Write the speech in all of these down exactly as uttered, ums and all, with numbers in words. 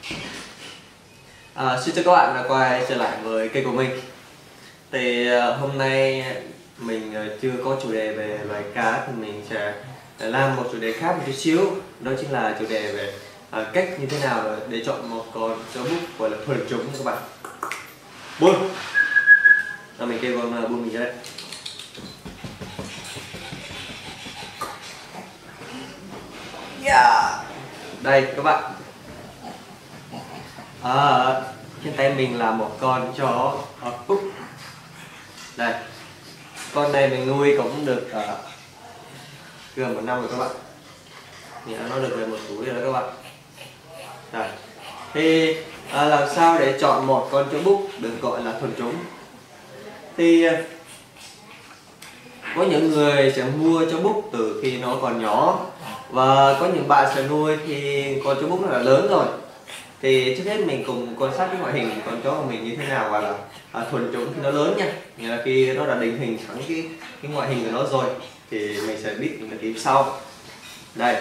À, xin chào các bạn đã quay trở lại với kênh của mình. Thì uh, hôm nay mình uh, chưa có chủ đề về loài cá thì mình sẽ làm một chủ đề khác một chút xíu. Đó chính là chủ đề về uh, cách như thế nào để chọn một con chó búp gọi là thuần chủng các bạn. Buông. Rồi mình kêu con uh, buông mình ra đây. Yeah. Đây các bạn. À, trên tay mình là một con chó búp. Đây, con này mình nuôi cũng được uh, gần một năm rồi các bạn. Thì nó được gần một tuổi rồi đó các bạn. Đây. Thì uh, làm sao để chọn một con chó búp được gọi là thuần chủng? Thì uh, có những người sẽ mua chó búp từ khi nó còn nhỏ, và có những bạn sẽ nuôi thì con chó búp nó đã lớn rồi. Thì trước hết mình cùng quan sát cái ngoại hình của con chó của mình như thế nào, và là à, thuần chủng khi nó lớn nha. Nghĩa là khi nó đã định hình sẵn cái cái ngoại hình của nó rồi thì mình sẽ biết những cái điểm sau. Đây,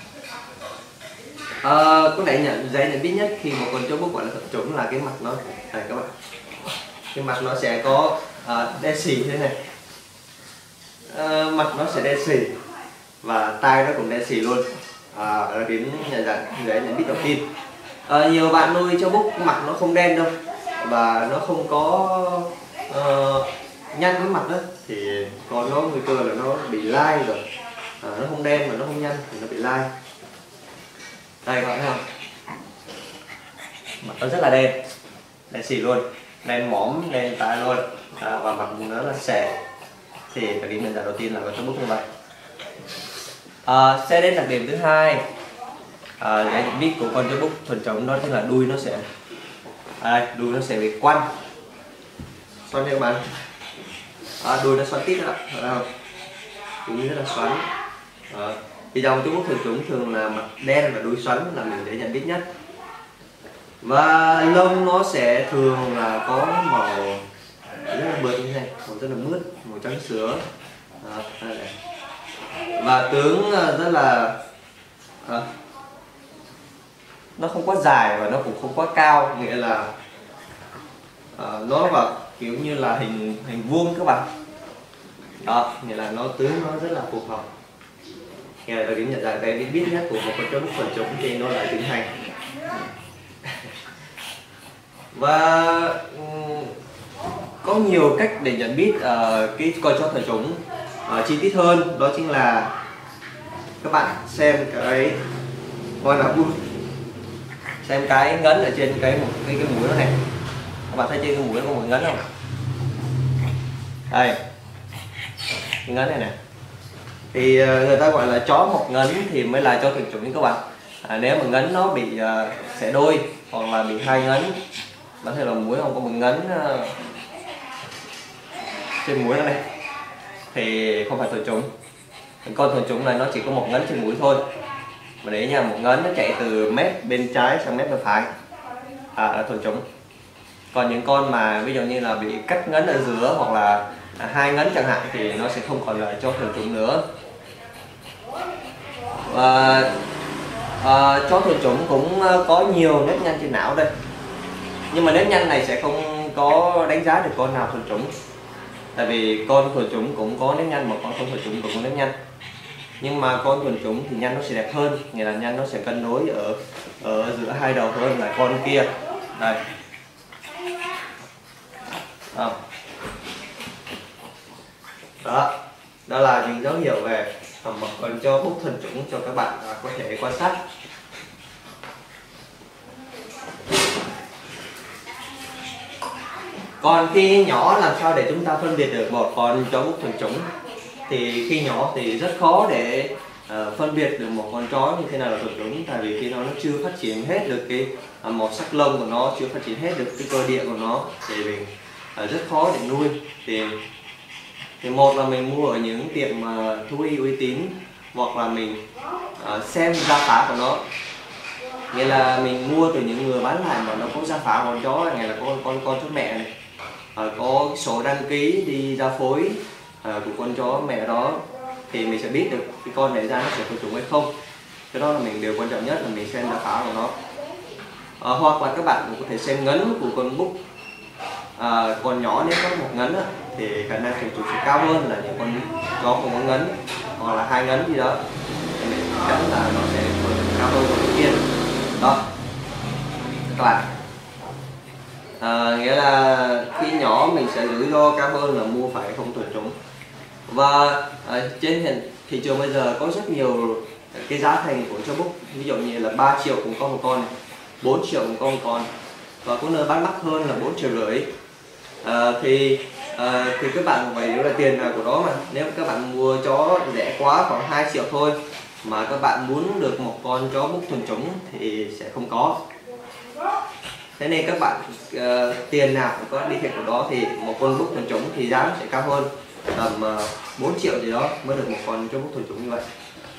à, có lẽ nhận dễ nhận biết nhất khi một con chó búp gọi là thuần chủng là cái mặt nó. Đây các bạn, cái mặt nó sẽ có à, đen xì như thế này. À, mặt nó sẽ đen xì và tai nó cũng đen xì luôn. À, là điểm nhận dạng dễ nhận biết đầu tiên. À, nhiều bạn nuôi chó búp mặt nó không đen đâu và nó không có uh, nhăn cái mặt đó, thì còn nó nguy cơ là nó bị lai rồi. À, nó không đen mà nó không nhăn thì nó bị lai. Đây các bạn thấy không, mặt nó rất là đen, đen xì luôn, đen móm, đen tai luôn. À, và mặt nó là xẻ. Thì đặc điểm nhận dạng đầu tiên là con chó búp như vậy. À, sẽ đến đặc điểm thứ hai. À, để nhận biết của con chó búp thuần chủng đó chính là đuôi nó sẽ à, đây, đuôi nó sẽ bị quăn xoắn nha các bạn. À, đuôi nó xoắn tít đó, thấy không? Đuôi rất là xoắn. À, thì dòng chó búp thuần chủng thường là mặt đen và đuôi xoắn là mình để nhận biết nhất. Và lông nó sẽ thường là có màu rất là mượt như thế này, màu rất là mướt, màu trắng sữa. À, đây này. Và tướng rất là à, nó không quá dài và nó cũng không quá cao, nghĩa là uh, nó vào kiểu như là hình hình vuông các bạn. Đó, nghĩa là nó tướng nó rất là phù hợp. Nghĩa là điểm nhận dạng cái biết nhất của một con chó búp thuần chủng thì nó là tính hành. Và um, có nhiều cách để nhận biết uh, cái con chó thuần chủng uh, chi tiết hơn, đó chính là các bạn xem cái gọi là bút, xem cái ngấn ở trên cái một cái cái mũi nó này. Các bạn thấy trên cái mũi nó có một ngấn không? Đây, cái ngấn này nè. Thì người ta gọi là chó một ngấn thì mới là chó thuần chủng các bạn. À, nếu mà ngấn nó bị uh, xẻ đôi hoặc là bị hai ngấn, bạn thấy là mũi không có một ngấn uh, trên mũi nó này thì không phải thuần chủng. Con thuần chủng này nó chỉ có một ngấn trên mũi thôi. Mà để nha, một ngấn nó chạy từ mép bên trái sang mép bên phải, à, là thuần chủng. Còn những con mà ví dụ như là bị cắt ngấn ở giữa hoặc là à, hai ngấn chẳng hạn thì nó sẽ không còn là chó thuần chủng nữa. Và à, chó thuần chủng cũng có nhiều nếp nhăn trên não đây, nhưng mà nếp nhăn này sẽ không có đánh giá được con nào thuần chủng, tại vì con thuần chủng cũng có nếp nhăn mà con không thuần chủng cũng có nếp nhăn. Nhưng mà con thuần chủng thì nhăn nó sẽ đẹp hơn, nghĩa là nhăn nó sẽ cân đối ở ở giữa hai đầu hơn là con kia. Đây, à. Đó, đó là những dấu hiệu về một con chó búp thuần chủng cho các bạn có thể quan sát. Còn khi nhỏ làm sao để chúng ta phân biệt được một con chó búp thuần chủng? Thì khi nhỏ thì rất khó để uh, phân biệt được một con chó như thế nào là thuần chủng, tại vì khi nó nó chưa phát triển hết được cái uh, màu sắc lông của nó, chưa phát triển hết được cái cơ địa của nó, thì mình uh, rất khó để nuôi. Thì thì một là mình mua ở những tiệm uh, thú y uy tín, hoặc là mình uh, xem gia phả của nó, nghĩa là mình mua từ những người bán lại mà nó có gia phả con chó, nghĩa là con con con chó mẹ này, uh, có số đăng ký đi ra phối À, của con chó mẹ đó, thì mình sẽ biết được cái con này ra nó sẽ thuần chủng hay không. Cái đó là mình điều quan trọng nhất là mình xem gia phả của nó. À, hoặc là các bạn cũng có thể xem ngấn của con búp. À, con nhỏ nếu có một ngấn á, thì khả năng thành trùng sẽ cao hơn là những con chó không có ngấn, hoặc là hai ngấn gì đó, thì chắc chắn là nó sẽ cao hơn con kia. Đó các bạn, à, nghĩa là khi nhỏ mình sẽ rủi ro cao hơn là mua phải không thuần chủng. Và à, trên hiện thị trường bây giờ có rất nhiều cái giá thành của chó búp, ví dụ như là ba triệu cũng có một con, bốn triệu cũng có một con, và có nơi bán mắc hơn là bốn triệu rưỡi. À, thì à, thì các bạn phải hiểu là tiền là của đó mà, nếu các bạn mua chó rẻ quá khoảng hai triệu thôi mà các bạn muốn được một con chó búp thuần chủng thì sẽ không có. Thế nên các bạn uh, tiền nào cũng có đi theo của đó, thì một con búp thuần chủng thì giá sẽ cao hơn tầm uh, bốn triệu gì đó mới được một con chó búp thuần chủng như vậy.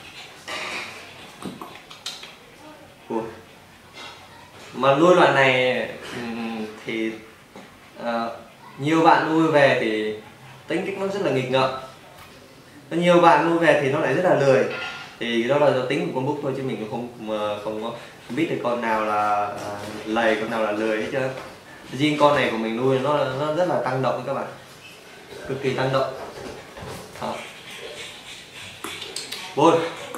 Ủa. Mà nuôi loại này um, thì uh, nhiều bạn nuôi về thì tính cách nó rất là nghịch ngợm, nhiều bạn nuôi về thì nó lại rất là lười, thì đó là do tính của con búp thôi, chứ mình cũng không mà không có biết được con nào là à, lầy, con nào là lười hết trơn. Riêng con này của mình nuôi nó nó rất là tăng động các bạn, cực kỳ tăng động. Đó. Buồn.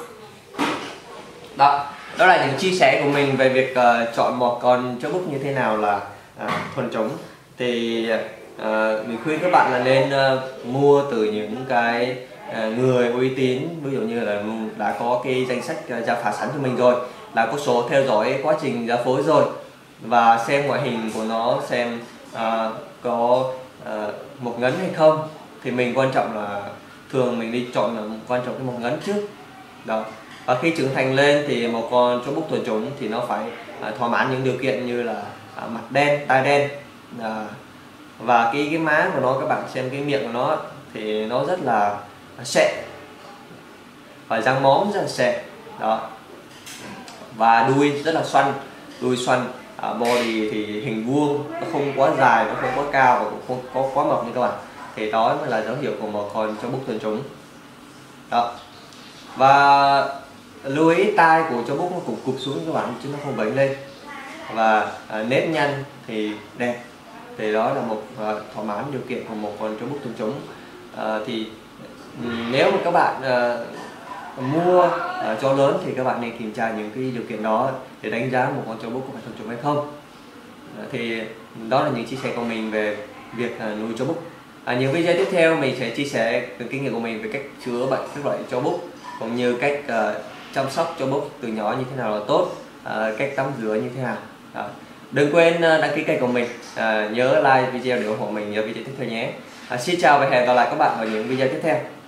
Đó, đó là những chia sẻ của mình về việc uh, chọn một con chó búp như thế nào là uh, thuần chủng. Thì uh, mình khuyên các bạn là nên uh, mua từ những cái uh, người uy tín, ví dụ như là đã có cái danh sách uh, giá phá sẵn cho mình rồi, là có số theo dõi quá trình giá phối rồi, và xem ngoại hình của nó, xem uh, có uh, một ngấn hay không. Thì mình quan trọng là thường mình đi chọn là quan trọng cái một ngấn trước. Đó. Và khi trưởng thành lên thì một con chó búp thuần chủng thì nó phải uh, thỏa mãn những điều kiện như là uh, mặt đen, tai đen, uh, và cái cái má của nó, các bạn xem cái miệng của nó thì nó rất là sệ, và răng móm rất là sệ. Đó. Và đuôi rất là xoăn, đuôi xoăn, uh, body thì hình vuông, nó không quá dài, nó không quá cao và cũng không có quá mập như các bạn. Thì đó mới là dấu hiệu của một con chó búp thuần chủng. Đó. Và lưu ý tai của chó búp nó cũng cụp xuống các bạn, chứ nó không vểnh lên. Và à, nếp nhăn thì đẹp, thì đó là một à, thỏa mãn điều kiện của một con chó búp thuần chủng. À, thì nếu mà các bạn à, mua à, chó lớn thì các bạn nên kiểm tra những cái điều kiện đó để đánh giá một con chó búp có phải thuần chủng hay không. À, thì đó là những chia sẻ của mình về việc à, nuôi chó búp. À, những video tiếp theo mình sẽ chia sẻ từ kinh nghiệm của mình về cách chữa bệnh các loại chó búp, cũng như cách uh, chăm sóc chó búp từ nhỏ như thế nào là tốt, uh, cách tắm rửa như thế nào. Đó. Đừng quên uh, đăng ký kênh của mình, uh, nhớ like video để ủng hộ mình ở video tiếp theo nhé. Uh, xin chào và hẹn gặp lại các bạn ở những video tiếp theo.